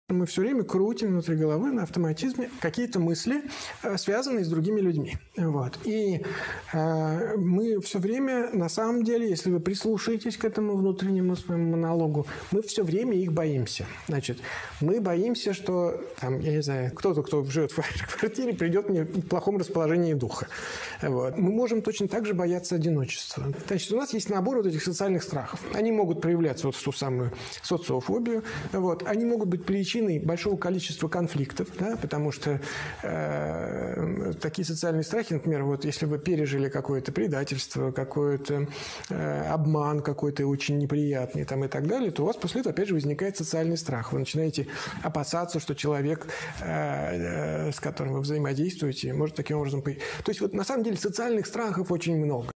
Мы все время крутим внутри головы на автоматизме какие-то мысли, связанные с другими людьми. Вот. И мы все время, на самом деле, если вы прислушаетесь к этому внутреннему своему монологу, мы все время их боимся. Значит, мы боимся, что, там, я не знаю, кто-то, кто живет в квартире, придет мне в плохом расположении духа. Вот. Мы можем точно так же бояться одиночества. Значит, у нас есть набор вот этих социальных страхов. Они могут проявляться вот в ту самую социофобию. Вот. Они могут быть причиной большого количества конфликтов, да, потому что такие социальные страхи, например, вот если вы пережили какое-то предательство, какой-то обман какой-то очень неприятный там, и так далее, то у вас после этого опять же возникает социальный страх. Вы начинаете опасаться, что человек, с которым вы взаимодействуете, может таким образом... То есть вот на самом деле социальных страхов очень много.